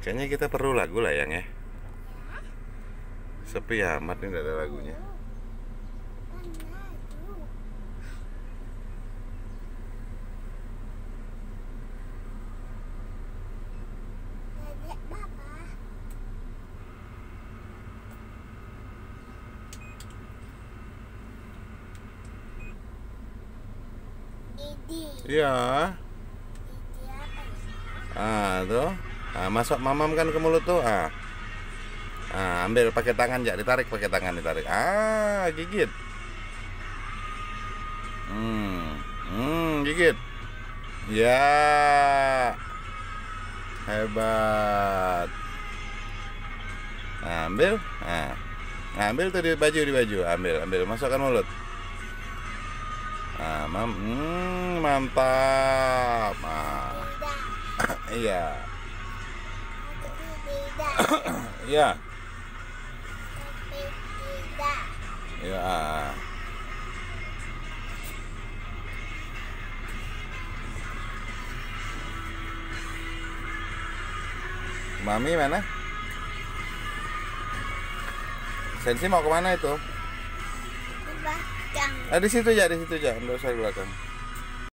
Kayaknya kita perlu lagu lah yang ya. Sepi amat nih, gak ada lagunya. Iya. Tuh. Masuk mamam kan ke mulut tuh. Ambil pakai tangan, ya, ditarik pakai tangan, ditarik. Gigit. Gigit. Ya. Hebat. Ambil. Ambil tuh di baju, ambil, masukkan mulut. Mantap. Iya. Iya. Iya. Mami mana? Sensi mau kemana itu? Di belakang. Di situ aja, enggak usah di belakang.